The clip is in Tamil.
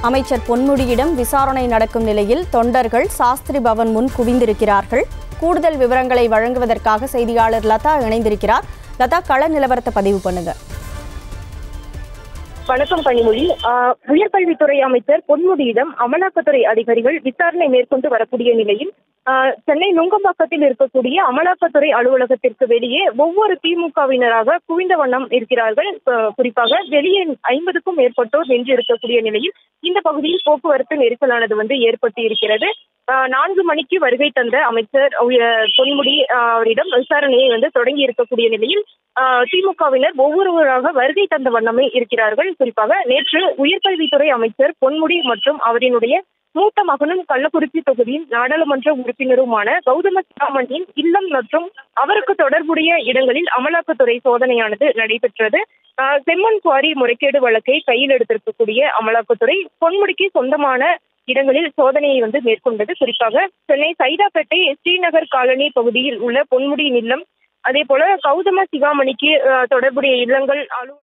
அமைச்சர் பொன்முடியிடம் விசாரணை நடக்கும் நிலையில் தொண்டர்கள் சாஸ்திரி பவன் முன் குவிந்திருக்கிறார்கள். கூடுதல் விவரங்களை வழங்குவதற்காக செய்தியாளர் லதா இணைந்திருக்கிறார். லதா, கள நிலவரத்தை பதிவு பண்ணுங்க. வணக்கம் கனிமொழி. உயர்கல்வித்துறை அமைச்சர் பொன்முடியிடம் அமலாக்கத்துறை அதிகாரிகள் விசாரணை மேற்கொண்டு வரக்கூடிய நிலையில் சென்னை நுங்கம்பாக்கத்தில் இருக்கக்கூடிய அமலாக்கத்துறை அலுவலகத்திற்கு வெளியே ஒவ்வொரு திமுகவினராக குவிந்த வண்ணம் இருக்கிறார்கள். குறிப்பாக வெளியே 50க்கும் மேற்பட்டோர் நின்று இருக்கக்கூடிய நிலையில் இந்த பகுதியில் போக்குவரத்து நெரிசலானது ஏற்பட்டு இருக்கிறது. 4 மணிக்கு வருகை தந்த அமைச்சர் பொன்முடி அவரிடம் விசாரணையை தொடங்கி இருக்கக்கூடிய நிலையில் திமுகவினர் ஒவ்வொருவராக வருகை தந்த வண்ணமே இருக்கிறார்கள். குறிப்பாக நேற்று உயர்கல்வித்துறை அமைச்சர் பொன்முடி மற்றும் அவரினுடைய மூத்த மகனும் கள்ளக்குறிச்சி தொகுதியின் நாடாளுமன்ற உறுப்பினருமான கௌதம சிகாமணியின் இல்லம் மற்றும் அவருக்கு தொடர்புடைய இடங்களில் அமலாக்கத்துறை சோதனையானது நடைபெற்றது. செம்மண் குவாரி முறைகேடு வழக்கை கையில் எடுத்திருக்கக்கூடிய அமலாக்கத்துறை பொன்முடிக்கு சொந்தமான இடங்களில் சோதனையை மேற்கொண்டது. குறிப்பாக சென்னை சைதாப்பேட்டை ஸ்ரீநகர் காலனி பகுதியில் உள்ள பொன்முடியின் இல்லம், அதே போல கௌதம சிகாமணிக்கு தொடர்புடைய இல்லங்கள்